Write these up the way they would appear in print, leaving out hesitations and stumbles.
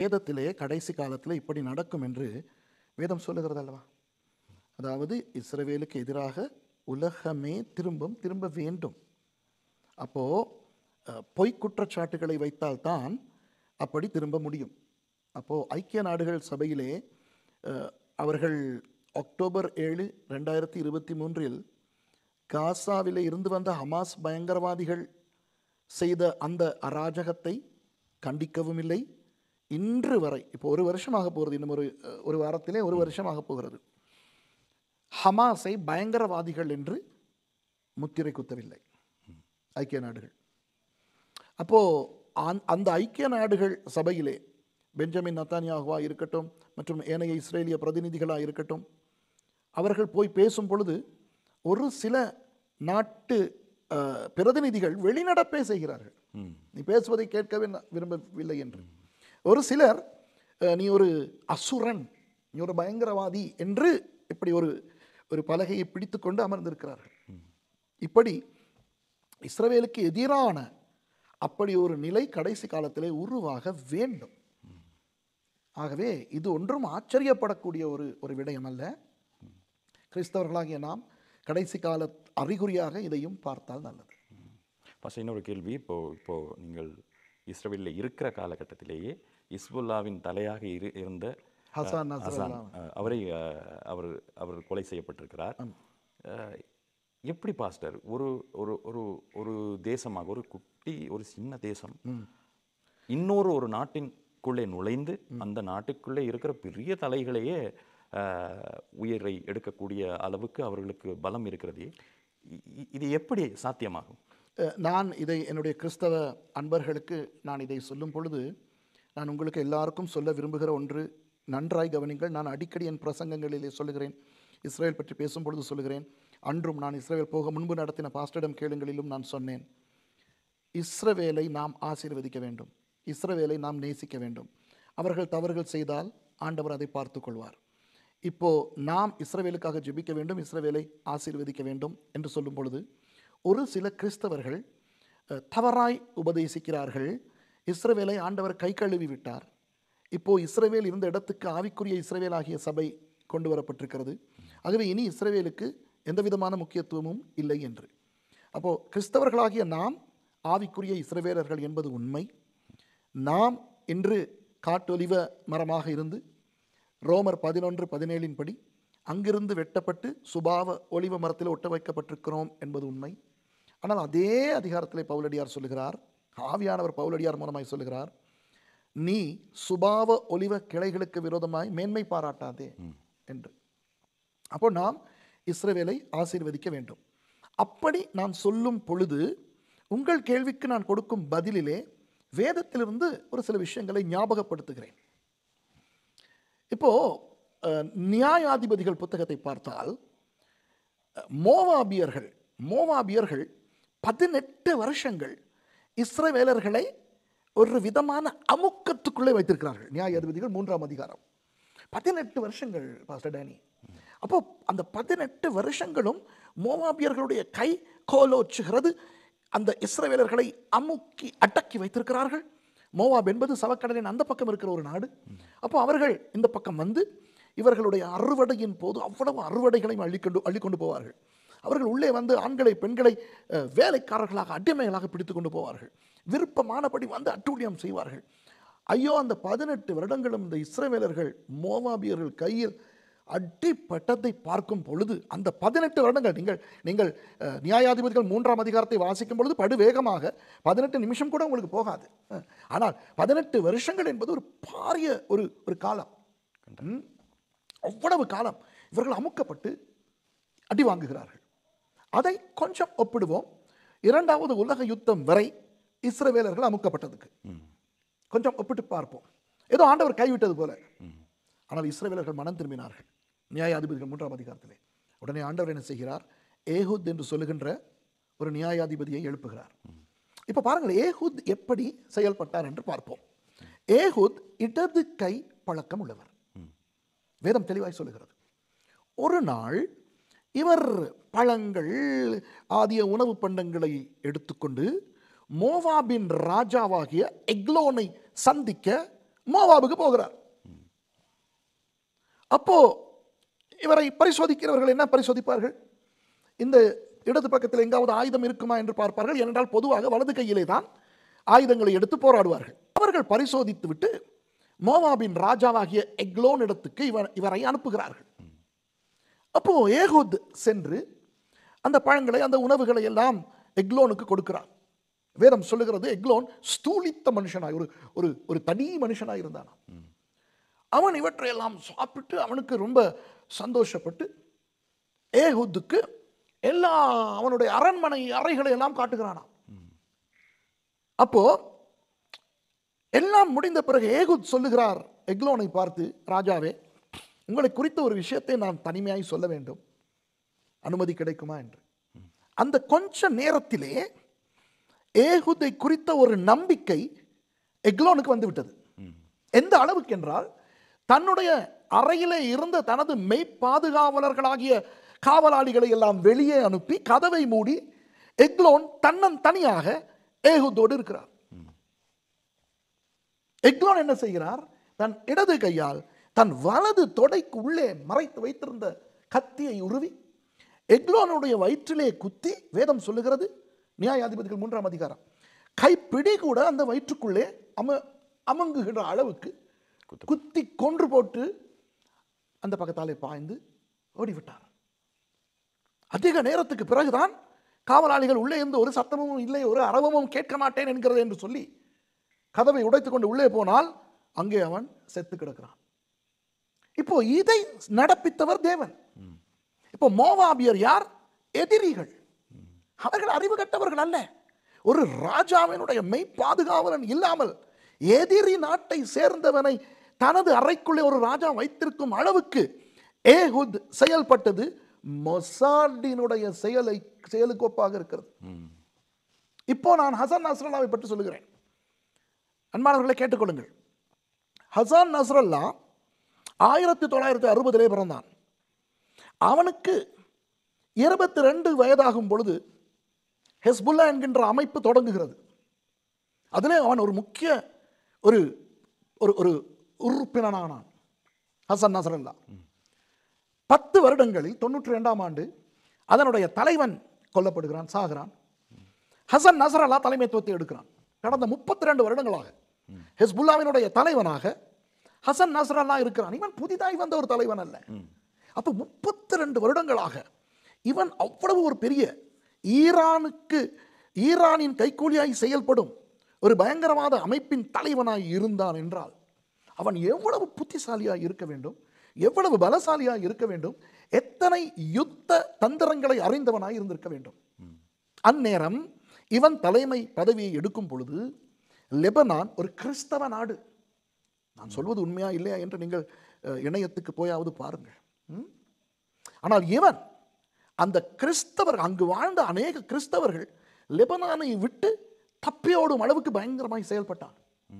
வேதத்திலே கடைசி காலத்தில் இப்படி நடக்கும் என்று வேதம் சொல்லுகிறது அல்லவா? அதாவது இஸ்ரவேலுக்கு எதிராக உலகமே திரும்ப வேண்டும். அப்போது பொய் குற்றச்சாட்டுகளை வைத்தால்தான் அப்படி திரும்ப முடியும். அப்போது ஐக்கிய நாடுகள் சபையிலே அவர்கள் அக்டோபர் 7, 2023 காசாவிலே இருந்து வந்த ஹமாஸ் பயங்கரவாதிகள் செய்த அந்த அராஜகத்தை கண்டிக்கவும் இல்லை. இன்று வரை, இப்போ ஒரு வருஷமாக போகிறது, இன்னும் ஒரு வாரத்திலே ஒரு வருஷமாக போகிறது, ஹமாஸை பயங்கரவாதிகள் என்று முத்திரை குத்தவில்லை ஐக்கிய நாடுகள். அப்போது அந்த ஐக்கிய நாடுகள் சபையிலே பெஞ்சமின் நத்தானியாகுவாக இருக்கட்டும் மற்றும் ஏனைய இஸ்ரேலிய பிரதிநிதிகளாக இருக்கட்டும், அவர்கள் போய் பேசும் பொழுது ஒரு சில நாட்டு பிரதிநிதிகள் வெளிநடப்பே செய்கிறார்கள். நீ பேசுவதை கேட்கவே விரும்பவில்லை என்று. ஒரு சிலர் நீ ஒரு அசுரன், நீ ஒரு பயங்கரவாதி என்று இப்படி ஒரு பலகையை பிடித்து கொண்டு அமர்ந்திருக்கிறார்கள். இப்படி இஸ்ரவேலுக்கு எதிரான அப்படி ஒரு நிலை கடைசி காலத்திலே உருவாக வேண்டும். ஆகவே இது ஒன்றும் ஆச்சரியப்படக்கூடிய ஒரு விடயம் அல்ல. கிறிஸ்தவர்களாகிய நாம் கடைசி கால அறிகுறியாக இதையும் பார்த்தால் நல்லது. இன்னொரு கேள்வி, இப்போ நீங்கள் இஸ்ரவேலில் இருக்கிற காலகட்டத்திலேயே இஸ்புல்லாவின் தலையாக இருந்த ஹசான் அவர் கொலை செய்யப்பட்டிருக்கிறார். எப்படி பாஸ்டர் ஒரு ஒரு ஒரு ஒரு தேசமாக, ஒரு குட்டி ஒரு சின்ன தேசம் இன்னொரு நாட்டின்குள்ளே நுழைந்து அந்த நாட்டுக்குள்ளே இருக்கிற பெரிய தலைகளையே உயிரை எடுக்கக்கூடிய அளவுக்கு அவர்களுக்கு பலம் இருக்கிறது? இது எப்படி சாத்தியமாகும்? நான் இதை என்னுடைய கிறிஸ்தவ அன்பர்களுக்கு நான் இதை சொல்லும் பொழுது நான் உங்களுக்கு எல்லாருக்கும் சொல்ல விரும்புகிற ஒன்று, நன்றாய் கவனிங்கள். நான் அடிக்கடி என் பிரசங்கங்களிலே சொல்லுகிறேன், இஸ்ரேல் பற்றி பேசும் பொழுது சொல்லுகிறேன். அன்றும் நான் இஸ்ரேல் போக முன்பு நடத்தின பாஸ்டரிடம் கேளுங்களிலும் நான் சொன்னேன், இஸ்ரவேலை நாம் ஆசீர்வதிக்க வேண்டும், இஸ்ரவேலை நாம் நேசிக்க வேண்டும். அவர்கள் தவறுகள் செய்தால் ஆண்டவர் அதை பார்த்து கொள்வார். இப்போது நாம் இஸ்ரவேலுக்காக ஜெபிக்க வேண்டும், இஸ்ரவேலை ஆசீர்வதிக்க வேண்டும் என்று சொல்லும் பொழுது ஒரு சில கிறிஸ்தவர்கள் தவறாய் உபதேசிக்கிறார்கள். இஸ்ரவேலை ஆண்டவர் கை கழுவி விட்டார், இப்போது இஸ்ரவேல் இருந்த இடத்துக்கு ஆவிக்குரிய இஸ்ரவேல் ஆகிய சபை கொண்டு வரப்பட்டிருக்கிறது, ஆகவே இனி இஸ்ரவேலுக்கு எந்த விதமான முக்கியத்துவமும் இல்லை என்று. அப்போது கிறிஸ்தவர்களாகிய நாம் ஆவிக்குரிய இஸ்ரவேலர்கள் என்பது உண்மை. நாம் இன்று காட்டொலிவ மரமாக இருந்து ரோமர் 11:17 படி அங்கிருந்து வெட்டப்பட்டு சுபாவ ஒலிவ மரத்தில் ஒட்ட வைக்கப்பட்டிருக்கிறோம் என்பது உண்மை. ஆனால் அதே அதிகாரத்திலே பவுலடியார் சொல்லுகிறார், ஆவியானவர் பவுலடியார் மூலமாய் சொல்லுகிறார், நீ சுபாவ ஒலிவ கிளைகளுக்கு விரோதமாய் மேன்மை பாராட்டாதே என்று. அப்போ நாம் இஸ்ரவேலை ஆசீர்வதிக்க வேண்டும். அப்படி நான் சொல்லும் பொழுது உங்கள் கேள்விக்கு நான் கொடுக்கும் பதிலிலே வேதத்திலிருந்து ஒரு சில விஷயங்களை ஞாபகப்படுத்துகிறேன். இப்போ நியாயாதிபதிகள் புத்தகத்தை பார்த்தால் மோவாபியர்கள் 18 வருஷங்கள் இஸ்ரவேலர்களை ஒரு விதமான அமுக்கத்துக்குள்ளே வைத்திருக்கிறார்கள். நியாயாதிபதிகள் 3ஆம் அதிகாரம். 18 வருஷங்கள் பாஸ்டர் டேனி. அப்போ அந்த 18 வருஷங்களும் மோவாபியர்களுடைய கை கோலோச்சுகிறது. அந்த இஸ்ரவேலர்களை அமுக்கி அடக்கி வைத்திருக்கிறார்கள். மோவாப் என்பது சவக்கடலின் அந்த பக்கம் இருக்கிற ஒரு நாடு. அப்போ அவர்கள் இந்த பக்கம் வந்து இவர்களுடைய அறுவடையின் போது அவ்வளவு அறுவடைகளையும் அள்ளிக்கொண்டு போவார்கள். அவர்கள் உள்ளே வந்து ஆண்களை பெண்களை வேலைக்காரர்களாக அடிமைகளாக பிடித்து கொண்டு போவார்கள். விருப்பமானபடி வந்து அட்டூழியம் செய்வார்கள். ஐயோ, அந்த 18 வருடங்களும் இந்த இஸ்ரவேலர்கள் மோவாபியர்கள் கையில் அடிப்பட்டதை பார்க்கும் பொழுது, அந்த 18 வருடங்கள் நீங்கள் நியாயாதிபதிகள் 3ஆம் அதிகாரத்தை வாசிக்கும் பொழுது படு வேகமாக 18 நிமிஷம் கூட உங்களுக்கு போகாது. ஆனால் 18 வருஷங்கள் என்பது ஒரு பாரிய ஒரு காலம். அவ்வளவு காலம் இவர்கள் அமுக்கப்பட்டு அடி வாங்குகிறார்கள். அதை கொஞ்சம் ஒப்பிடுவோம். 2வது உலக யுத்தம் வரை இஸ்ரவேலர்கள் அமுக்கப்பட்டதுக்கு கொஞ்சம் ஒப்பிட்டு பார்ப்போம். ஏதோ ஆண்டவர் கைவிட்டது போல. ஆனால் இஸ்ரவேலர்கள் மனம் திரும்பினார்கள். நியாயாதிபதிகள் 3ஆம் அதிகாரத்திலே உடனே ஆண்டவர் என்ன செய்கிறார்? ஏஹூத் என்று சொல்லுகின்ற ஒரு நியாயாதிபதியை எழுப்புகிறார். இப்போ பாருங்கள், ஏஹூத் எப்படி செயல்பட்டார் என்று பார்ப்போம். ஏஹூத் இடது கை பழக்கம் உள்ளவர். வேதம் தெளிவாய் சொல்லுகிறது. ஒரு நாள் இவர் பழங்கள் ஆகிய உணவு பண்டங்களை எடுத்துக்கொண்டு மோவாபின் ராஜாவாகிய எக்லோனை சந்திக்க மோவாபுக்கு போகிறார். அப்போ இவரை பரிசோதிக்கிறவர்கள் என்ன பரிசோதிப்பார்கள்? இந்த இடது பக்கத்தில் எங்காவது ஆயுதம் இருக்குமா என்று பார்ப்பார்கள். ஏனென்றால் பொதுவாக வலது கையிலே தான் ஆயுதங்களை எடுத்து போராடுவார்கள். அவர்கள் பரிசோதித்து விட்டு மோவாபின் ராஜாவாகிய எக்லோன் இடத்துக்கு இவரை அனுப்புகிறார்கள். அப்போ ஏகூத் சென்று அந்த பழங்களை, அந்த உணவுகளை எல்லாம் எக்லோனுக்கு கொடுக்கிறார். வேதம் சொல்லுகிறது, எக்லோன் ஸ்தூலித்த மனுஷனாய், ஒரு தனி மனுஷனாய் இருந்தான். அவன் இவற்றையெல்லாம் சாப்பிட்டு அவனுக்கு ரொம்ப சந்தோஷப்பட்டு ஏகூத்துக்கு எல்லா அவனுடைய அரண்மனை அறைகளை எல்லாம் காட்டுகிறானா. அப்போ எல்லாம் முடிந்த பிறகு ஏகூத் சொல்லுகிறார் எக்லோனை பார்த்து, ராஜாவே, உங்களை குறித்த ஒரு விஷயத்தை நான் தனிமையாய் சொல்ல வேண்டும், அனுமதி கிடைக்குமா என்று. அந்த கொஞ்ச நேரத்திலே ஏகூத்தை குறித்த ஒரு நம்பிக்கை எக்லோனுக்கு வந்து விட்டது. எந்த அளவுக்கு என்றால், தன்னுடைய அறையிலே இருந்த தனது மெய்ப்பாதுகாவலர்களாகிய காவலாளிகளை எல்லாம் வெளியே அனுப்பி கதவை மூடி எக்லோன் தனியாக ஏகூத்தோடு இருக்கிறார். எக்லோன் என்ன செய்கிறார்? தன் இடது கையால் தன் வலது தொடைக்கு உள்ளே மறைத்து வைத்திருந்த கத்தியை உருவி எக்லோனுடைய வயிற்றிலே குத்தி, வேதம் சொல்லுகிறது, நியாயாதிபதிகள் 3ஆம் அதிகாரம், கைப்பிடி கூட அந்த வயிற்றுக்குள்ளே அமங்குகின்ற அளவுக்கு குத்தி கொன்று போட்டு அந்த பக்கத்தாலே பாய்ந்து ஓடிவிட்டார். அதிக நேரத்துக்கு பிறகுதான் காவலாளிகள் உள்ளே இருந்து ஒரு சத்தமும் இல்லை, ஒரு அரவமும் கேட்க மாட்டேன் என்கிறது என்று சொல்லி கதவை உடைத்துக் கொண்டு உள்ளே போனால் அங்கே அவன் செத்து கிடக்கிறான். இப்போ இதை நடப்பித்தவர் தேவன். இப்போ மோவாபியர் யார்? எதிரிகள். அவர்கள் அறிவு கட்டவர்கள் அல்ல. ஒரு ராஜாவினுடைய மெய்ப்பாதுகாவலன் இல்லாமல் எதிரி நாட்டை சேர்ந்தவனை தனது அறைக்குள்ளே ஒரு ராஜா வைத்திருக்கும் அளவுக்கு ஏகூத் செயல்பட்டது மொசாடினுடைய செயலுக்கு ஒப்பாக இருக்கிறது. இப்போ நான் ஹசன் நஸ்ரல்லாவை பற்றி சொல்லுகிறேன். அன்பானவர்களை கேட்டுக்கொள்ளுங்கள். ஹசன் நஸ்ரல்லா 1960 பிறந்தான். அவனுக்கு 22 வயதாகும் பொழுது ஹெஸ்புல்லா என்கின்ற அமைப்பு தொடங்குகிறது. அதிலே அவன் ஒரு முக்கிய ஒரு ஒரு உறுப்பினனானான். ஹசன் நஸ்ரல்லா 10 வருடங்களில் 92ஆம் ஆண்டு அதனுடைய தலைவன் கொல்லப்படுகிறான், சாகிறான். ஹசன் நஸ்ரல்லா தலைமைத்துவத்தை எடுக்கிறான். கடந்த 32 வருடங்களாக ஹெஸ்புல்லாவினுடைய தலைவனாக ஹசன் நஸ்ரல்லா இருக்கிறான். இவன் புதிதாய் வந்த ஒரு தலைவன் அல்ல. அப்போ 32 வருடங்களாக இவன் அவ்வளவு ஒரு பெரிய ஈரானின் கைக்கூலியாய் செயல்படும் ஒரு பயங்கரவாத அமைப்பின் தலைவனாய் இருந்தான் என்றால் அவன் எவ்வளவு புத்திசாலியாய் இருக்க வேண்டும், எவ்வளவு பலசாலியாய் இருக்க வேண்டும், எத்தனை யுத்த தந்திரங்களை அறிந்தவனாய் இருந்திருக்க வேண்டும். அந்நேரம் இவன் தலைமை பதவியை எடுக்கும் பொழுது லெபனான் ஒரு கிறிஸ்தவ நாடு. நான் சொல்வது உண்மையா இல்லையா என்று நீங்கள் இணையத்துக்கு போயாவது பாருங்கள். ஆனால் இவன் அந்த கிறிஸ்தவர்கள், அங்கு வாழ்ந்த அநேக கிறிஸ்தவர்கள் லெபனானை விட்டு தப்பியோடும் அளவுக்கு பயங்கரமாய் செயல்பட்டான்.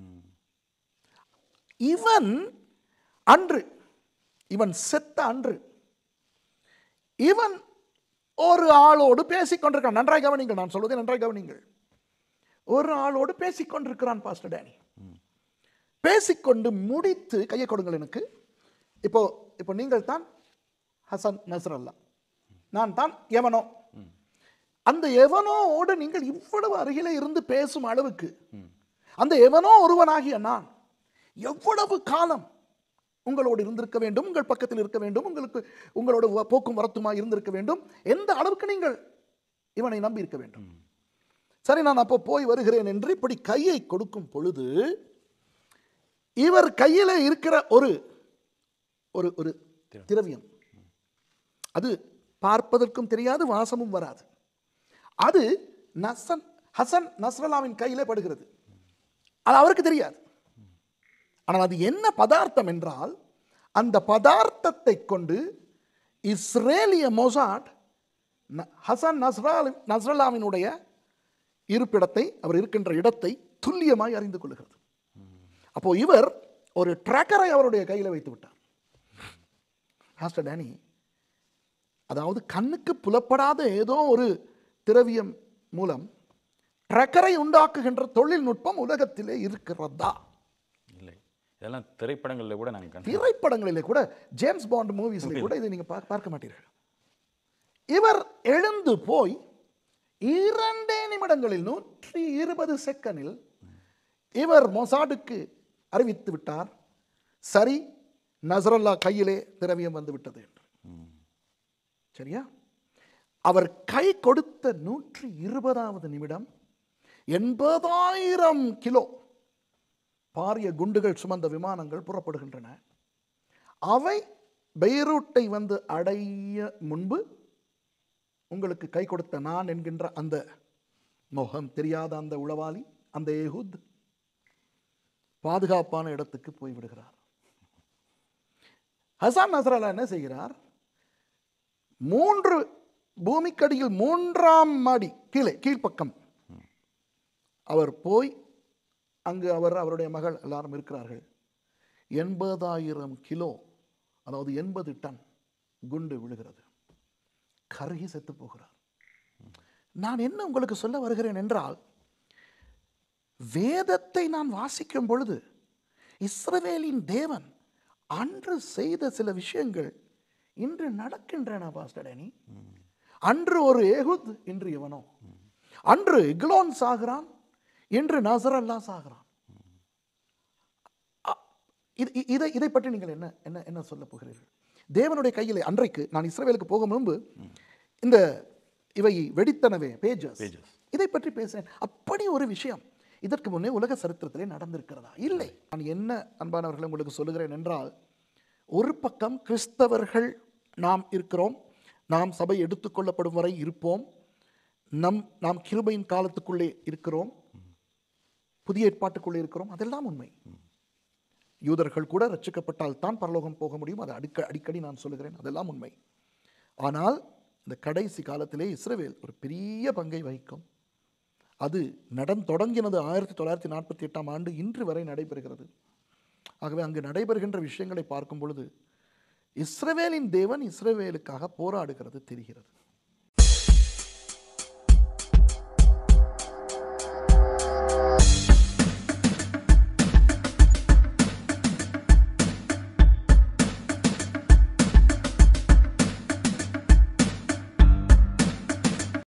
இவன் செத்த அன்று இவன் ஒரு ஆளோடு பேசிக்கொண்டிருக்கான். நன்றாய் கவனிங்கள், நான் சொல்வதை நன்றாய் கவனிங்கள். ஒரு ஆளோடு பேசிக்கொண்டிருக்கிறான் பாஸ்டர் டேனி. பேசிக்கொண்டு முடித்து, கையை கொடுங்கள் எனக்கு. இப்போ நீங்கள் தான் ஹசன் நஸ்ரல்லா, நான் தான் எவனோ. அந்த எவனோடு நீங்கள் இவ்வளவு அருகிலே இருந்து பேசும் அளவுக்கு அந்த எவனோ ஒருவனாகிய நான் எவ்வளவு காலம் உங்களோடு இருந்திருக்க வேண்டும், உங்கள் பக்கத்தில் இருக்க வேண்டும், உங்களோட போக்கும் வரத்துமா இருந்திருக்க வேண்டும், எந்த அளவுக்கு நீங்கள் இவனை நம்பி இருக்க வேண்டும். சரி, நான் அப்போ போய் வருகிறேன் என்று இப்படி கையை கொடுக்கும் பொழுது இவர் கையில் இருக்கிற ஒரு ஒரு திரவியம், அது பார்ப்பதற்கும் தெரியாது, வாசமும் வராது. அது ஹசன் நஸ்ரல்லாவின் கையிலே படுகிறது. அது அவருக்கு தெரியாது. ஆனால் அது என்ன பதார்த்தம் என்றால், அந்த பதார்த்தத்தை கொண்டு இஸ்ரேலிய மொசாட் ஹசன் நஸ்ரல்லாவினுடைய இருப்பிடத்தை, அவர் இருக்கின்ற இடத்தை துல்லியமாய் அறிந்து கொள்கிறது. அப்போ இவர் ஒரு ட்ராக்கரை அவருடைய கையில் வைத்து விட்டார். பாஸ்டர் டேனி, அதாவது கண்ணுக்கு புலப்படாத ஏதோ ஒரு திரவியம் மூலம் ட்ராக்கரை உண்டாக்குகின்ற தொழில்நுட்பம் உலகத்திலே இருக்கிறதா? இல்லை. இதெல்லாம் திரைப்படங்களில் கூட நாங்கள் திரைப்படங்களிலே கூட ஜேம்ஸ் பாண்ட் மூவிஸ்ல கூட இதை நீங்க பார்க்க மாட்டீர்கள். இவர் எழுந்து போய் 2 நிமிடங்களில் 120 செகண்டில் இவர் மொசாடுக்கு அறிவித்து விட்டார், சரி நசரல்லா கையிலே திரவியம் வந்து விட்டது என்று. சரியா? அவர் கை கொடுத்த 120வது நிமிடம் 80,000 கிலோ பாரிய குண்டுகள் சுமந்த விமானங்கள் புறப்படுகின்றன. அவை பெய்ரூட்டை வந்து அடைய முன்பு உங்களுக்கு கை கொடுத்த நான் என்கின்ற அந்த முகம் தெரியாத அந்த உளவாளி, அந்த ஏஹூத் பாதுகாப்பான இடத்துக்கு போய்விடுகிறார். ஹசன் நஸ்ரல்லா என்ன செய்கிறார்? 3 பூமிக்கடியில் 3ஆம் மாடி கீழ்ப்பக்கம் அவர் போய் அங்கு அவருடைய மகள் எல்லாரும் இருக்கிறார்கள். 80,000 கிலோ, அதாவது 80 டன் குண்டு விழுகிறது. கருகி செத்து போகிறார். நான் என்ன உங்களுக்கு சொல்ல வருகிறேன் என்றால், வேதத்தை நான் வாசிக்கும் பொழுது இஸ்ரவேலின் தேவன் அன்று செய்த சில விஷயங்கள் இன்று நடக்கின்றன. பாஸ்டர் டேனி, அன்று ஒரு ஏகுத், இன்று இவனோ. அன்று எக்லோன் சாகிறான், இன்று நசரல்லா சாகிறான். இதை பற்றி நீங்கள் என்ன என்ன என்ன சொல்ல போகிறீர்கள்? தேவனுடைய கையிலே அன்றைக்கு நான் இஸ்ரவேலுக்கு போக முன்பு இந்த இவை வெடித்தனவே பேஜஸ், இதை பற்றி பேசுறேன். அப்படி ஒரு விஷயம் இதற்கு முன்னே உலக சரித்திரத்திலே நடந்திருக்கிறதா? இல்லை. நான் என்ன அன்பானவர்களை உங்களுக்கு சொல்லுகிறேன் என்றால், ஒரு பக்கம் கிறிஸ்தவர்கள் நாம் இருக்கிறோம், நாம் சபை எடுத்துக்கொள்ளப்படும் வரை இருப்போம், நாம் கிருபையின் காலத்துக்குள்ளே இருக்கிறோம், புதிய ஏற்பாட்டுக்குள்ளே இருக்கிறோம், அதெல்லாம் உண்மை. யூதர்கள் கூட ரட்சிக்கப்பட்டால் தான் பரலோகம் போக முடியும், அது அடிக்கடி நான் சொல்லுகிறேன், அதெல்லாம் உண்மை. ஆனால் இந்த கடைசி காலத்திலே இஸ்ரவேல் ஒரு பெரிய பங்கை வகிக்கும். அது தொடங்கினது 1948ஆம் ஆண்டு, இன்று வரை நடைபெறுகிறது. ஆகவே அங்கு நடைபெறுகின்ற விஷயங்களை பார்க்கும் பொழுது இஸ்ரவேலின் தேவன் இஸ்ரவேலுக்காக போராடுகிறது தெரிகிறது.